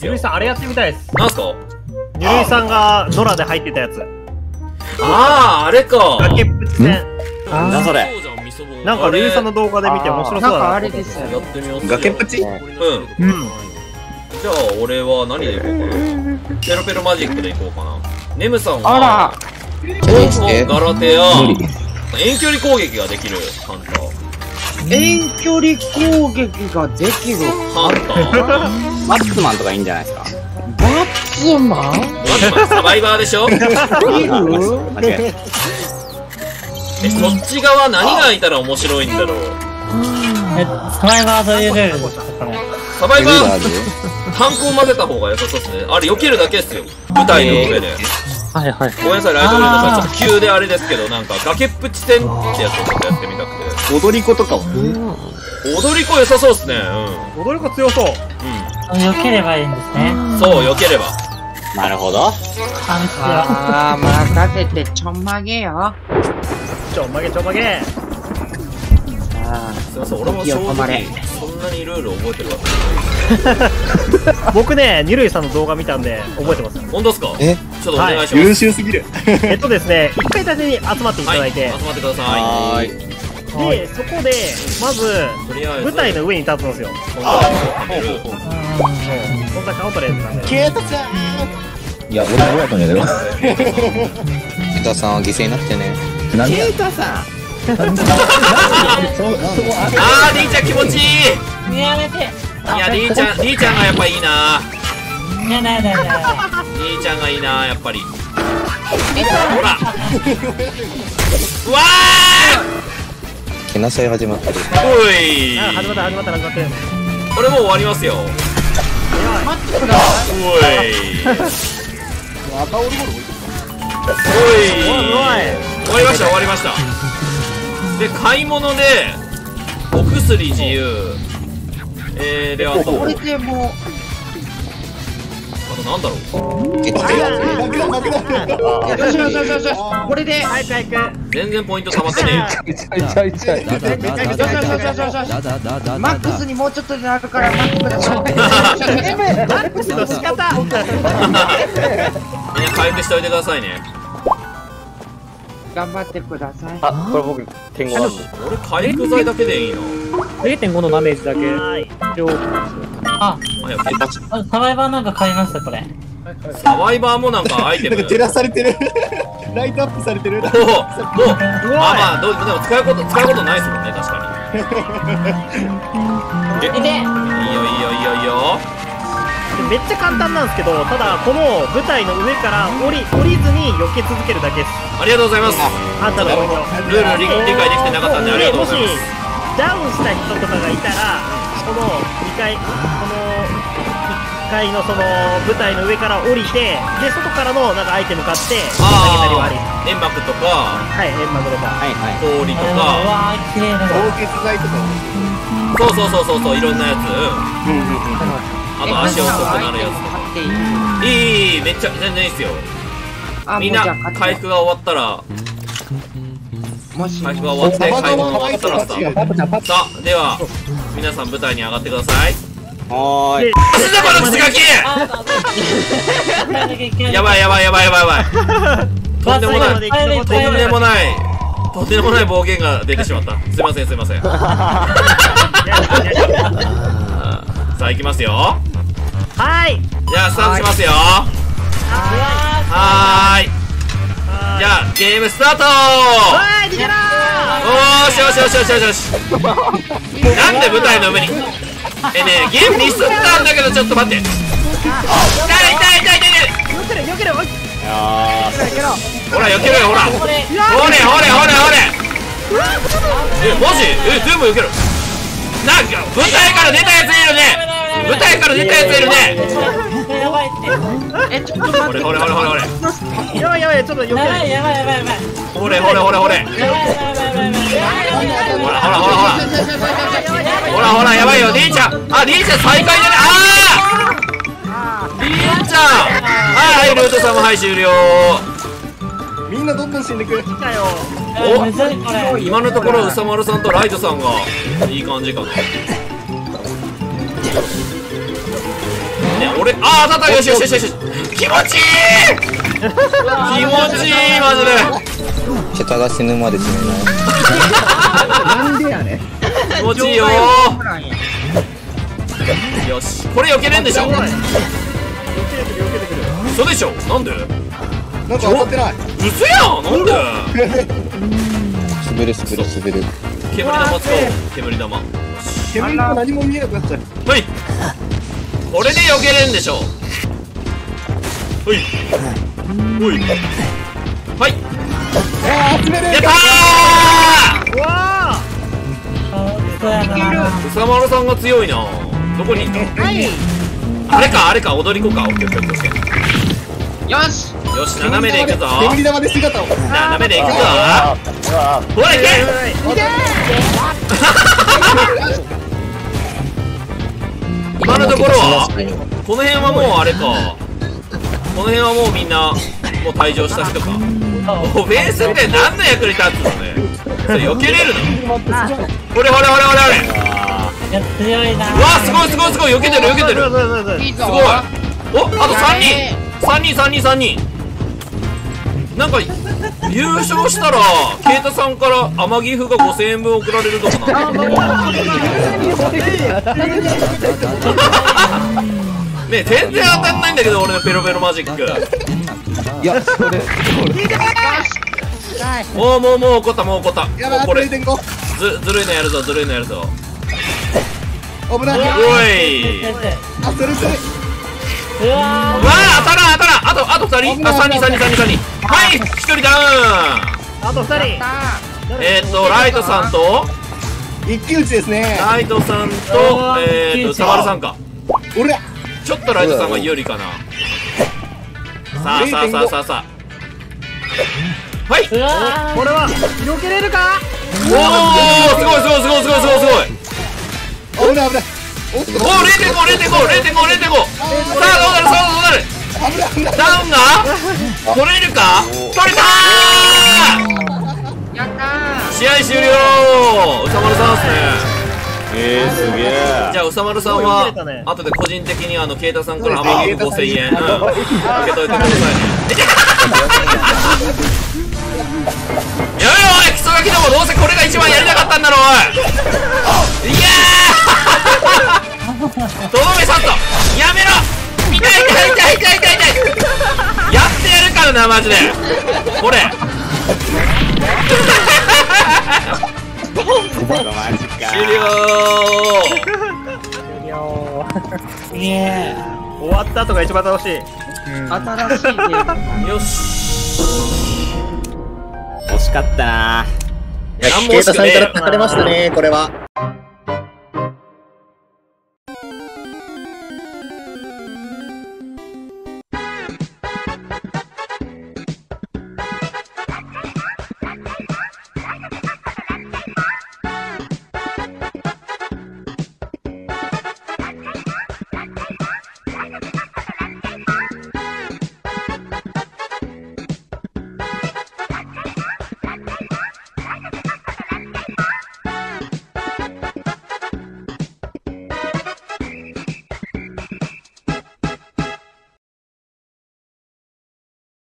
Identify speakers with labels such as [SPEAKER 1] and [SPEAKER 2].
[SPEAKER 1] ゆるいさんあれやってみたいです。
[SPEAKER 2] なんすか？
[SPEAKER 1] ゆるいさんがノラで入ってたやつ。
[SPEAKER 2] ああ、あれか。
[SPEAKER 1] 崖っぷち戦。
[SPEAKER 3] なんそれ。
[SPEAKER 1] なんかゆるいさんの動画で見て面白そうだな。
[SPEAKER 4] なんかあれですよ。
[SPEAKER 2] やってみよう。
[SPEAKER 3] 崖っぷち？
[SPEAKER 2] うん。
[SPEAKER 1] うん。
[SPEAKER 2] じゃあ俺は何でいこうかな。ペロペロマジックでいこうかな。ネムさんは
[SPEAKER 4] あら、
[SPEAKER 2] ガラテや遠距離攻撃ができるハンター。
[SPEAKER 4] 遠距離攻撃ができる
[SPEAKER 2] ハンター。
[SPEAKER 3] マッツマンとかいいんじゃないですか。
[SPEAKER 4] バツマン
[SPEAKER 2] サバイバーでしょ？
[SPEAKER 4] いる
[SPEAKER 3] 間違え
[SPEAKER 2] そっち側何がいたら面白いんだろう。
[SPEAKER 5] サバイバーどういうルールですかこれ。
[SPEAKER 2] サバイバー、ハンコを混ぜた方が良さそうですね。あれ避けるだけですよ。舞台の上で。
[SPEAKER 5] はいはい。
[SPEAKER 2] ごめんなさい、ライドウェイのさ、ちょっと急であれですけど、なんか崖っぷち戦ってやつをちょっとやってみたくて。
[SPEAKER 3] た。踊り子とかも。
[SPEAKER 2] 踊り子良さそうですね。
[SPEAKER 1] 踊り子強そう。
[SPEAKER 5] 避ければいいんですね。
[SPEAKER 2] そう、避ければ。
[SPEAKER 3] なるほど。
[SPEAKER 4] あー、任せてちょんまげよ。
[SPEAKER 1] ちょんまげちょんまげ。
[SPEAKER 2] すいません、俺も正直、そんなにルール覚えてるわけ
[SPEAKER 1] 僕ね、ゆるいさんの動画見たんで覚えてます。
[SPEAKER 2] 本当ですか？
[SPEAKER 3] え、
[SPEAKER 2] ちょっとお願いします。
[SPEAKER 3] 優秀すぎる。
[SPEAKER 1] ですね、一回だけに集まっていただいて、
[SPEAKER 2] 集まってくださ
[SPEAKER 3] はーい。
[SPEAKER 1] で、そこで、まず、
[SPEAKER 2] い。とりあえず、
[SPEAKER 1] 舞台の上に立つんですよ。
[SPEAKER 2] コンタクトをはめる。
[SPEAKER 1] 本当はカウントレーズなんで。
[SPEAKER 3] ケイタちゃん。いや、俺もやったんやけど。ケイタさんは犠牲になってね。ケイタさん。
[SPEAKER 2] あー、D ちゃん気持ちいい。
[SPEAKER 5] やめて。
[SPEAKER 2] いや、D ちゃんがやっぱいいな。
[SPEAKER 5] やだやだやだ。
[SPEAKER 2] D ちゃんがいいな、やっぱり。ほら。うわー。
[SPEAKER 3] けなさい始まってる。
[SPEAKER 2] おい。
[SPEAKER 1] あ、始まった。
[SPEAKER 2] 俺もう終わりますよ。
[SPEAKER 4] 待ってください。
[SPEAKER 2] おい。終わりました。で、買い物でお薬自由。で、あと
[SPEAKER 4] これでも
[SPEAKER 2] なんだろう。
[SPEAKER 4] う、よし。これで、
[SPEAKER 1] 早く。
[SPEAKER 2] 全然ポイント溜まってね
[SPEAKER 4] マックスにもうちょっとでなるから待ってください。
[SPEAKER 1] マックスの仕方。
[SPEAKER 2] みんな回復しておいてくださいね。
[SPEAKER 4] 頑張ってください。
[SPEAKER 3] あ、これ僕、点5なんで。
[SPEAKER 2] 俺回復剤だけでいいの。
[SPEAKER 1] 0.5 のダメージだけ。
[SPEAKER 5] あ、
[SPEAKER 2] 早く
[SPEAKER 5] サバイバーなんか買いましたこれ。
[SPEAKER 2] サバイバーもなんかアイテム。
[SPEAKER 3] 照らされてる。ライトアップされてる。
[SPEAKER 2] もう、まあでも使うことないですもんね、確かに。
[SPEAKER 5] で、
[SPEAKER 2] いいよ。
[SPEAKER 1] めっちゃ簡単なんですけど、ただこの舞台の上から降りずに避け続けるだけです。
[SPEAKER 2] ありがとうございます。
[SPEAKER 1] あんたのポイント。
[SPEAKER 2] ルール理解できてなかったんでありがとうございます。
[SPEAKER 1] もしダウンした人とかがいたら、この2階、この1階のその舞台の上から降りて、で外からのなんかアイテム買って投げたりはあり。
[SPEAKER 2] 煙幕とか
[SPEAKER 1] はい、煙幕とか。
[SPEAKER 3] はいはい。
[SPEAKER 2] 氷と
[SPEAKER 5] う
[SPEAKER 2] か、
[SPEAKER 5] わー綺麗だな。
[SPEAKER 3] 凍結剤とか。
[SPEAKER 2] そういろんなやつ。あと足遅くなるやつとか。いい、めっちゃ全然いいっすよ。みんな回復が終わったら、回復が終わって回復が終わったらさあ、では皆さん舞台に上がってください。
[SPEAKER 3] はーい。
[SPEAKER 2] 足だこの口書き。やばい。とんでもない暴言が出てしまった。すいません。さあ行きますよ。
[SPEAKER 1] はい。
[SPEAKER 2] じゃあスタートしますよ。はーい。じゃあゲームスタート。
[SPEAKER 1] はい、逃げろ
[SPEAKER 2] よし。なんで舞台の上に。ねえ、ゲームミスったんだけど、ちょっと待って。痛い。
[SPEAKER 1] よけろ
[SPEAKER 2] ほら、避けろよ、ほら。ほれ。マジ？全部避ける。なんか、舞台から出たやついるね。
[SPEAKER 5] やばいって。
[SPEAKER 4] ちょっと待って。
[SPEAKER 2] ほれ。
[SPEAKER 1] やばい、ちょっとよけろ。
[SPEAKER 5] やばい。
[SPEAKER 2] ほれ。ほら、やばいよ、D ちゃん。あ、D ちゃん再開だね。D ちゃん。はい、ルートさんも終了。
[SPEAKER 3] みんなどんどん死んでく。
[SPEAKER 2] お、今のところうさまるさんとライトさんがいい感じかな。 ね。俺、あー、当たった。よしよしよしよし。気持ちいい。気持ちいい、マジで。
[SPEAKER 3] 下手が死ぬまで死ねない。
[SPEAKER 4] なんでやねん。
[SPEAKER 2] 気持ちいいよー。よし、これ避けれんでしょ。嘘でしょ。なんで？
[SPEAKER 6] なんか当たってない。
[SPEAKER 2] 嘘やん。なんで？
[SPEAKER 3] 滑る滑る滑る。
[SPEAKER 2] 煙玉使おう。煙玉。
[SPEAKER 6] 煙が何も見えなくなっちゃう。
[SPEAKER 2] はい。これで避けれんでしょ。はい。おい。はい。やったー。
[SPEAKER 1] うわ
[SPEAKER 5] そうやな。
[SPEAKER 2] うさまるさんが強いな。どこにいたの？あれかあれか、踊り子か。オッケーオッケーオッケー。
[SPEAKER 4] よし
[SPEAKER 2] よし、斜めで行くぞ。
[SPEAKER 6] 煙玉で姿を。
[SPEAKER 2] 斜めで行くぞ。ほら行け。今のところはこの辺はもうあれか。この辺はもうみんなもう退場した人か。オフェンスって何の役に立つのね。それ避けれるの？ほれほれほれほれほれ。
[SPEAKER 5] いや、強いな。
[SPEAKER 2] うわ、すごいすごいすごい。避けてる避けてる。
[SPEAKER 4] いいぞ
[SPEAKER 2] すごい。お、あと3人3人なんか優勝したらケイタさんから天城府が5000円分送られるとかな。ねえ、全然当たんないんだけど俺のペロペロマジック。
[SPEAKER 3] いや、それ。
[SPEAKER 2] もう怒ったもう怒った。
[SPEAKER 6] やばい、
[SPEAKER 2] もうこれず
[SPEAKER 6] 0.5。
[SPEAKER 2] るいのやるぞずるいのやるぞ。
[SPEAKER 6] 危ない。
[SPEAKER 2] おい。
[SPEAKER 6] あ、それそれ。
[SPEAKER 5] うわ
[SPEAKER 2] うわあ、当たらん。あと2人。あ、3人。はい、1人ダウ
[SPEAKER 1] あと2人。
[SPEAKER 2] ン。ライトさんと
[SPEAKER 6] 一騎打ちですね。
[SPEAKER 2] ライトさんとサマルさんか。
[SPEAKER 6] 俺。
[SPEAKER 2] ちょっとライトさんが有利かな。さあはい。
[SPEAKER 5] うわ
[SPEAKER 1] これは避けれるか？
[SPEAKER 2] おお、すごい。
[SPEAKER 6] 危ない危ない。おっと。
[SPEAKER 2] おお、0.5。さあどうなる。
[SPEAKER 6] 危ない危ない。
[SPEAKER 2] ダウンが取れるか。取れたー。
[SPEAKER 4] やった
[SPEAKER 2] 試合終了。うさまるさんですね。
[SPEAKER 3] すげえ。
[SPEAKER 2] じゃあうさまるさんは後で個人的にケイタさんから天城府5000円受け取ってください。やめろおい、クソガキども。どうせこれが一番やりたかったんだろおい。いやーとどめさっとやめろ。痛い。やってやるからなマジで。これ終了。
[SPEAKER 5] すげえ。
[SPEAKER 1] 終わった後が一番楽しい。
[SPEAKER 4] 新しいゲーム
[SPEAKER 2] よし。
[SPEAKER 3] 惜しかったな。
[SPEAKER 2] 何も
[SPEAKER 3] ケイタさん
[SPEAKER 2] 惜しくねえよ。
[SPEAKER 3] から勝たれましたね、これは。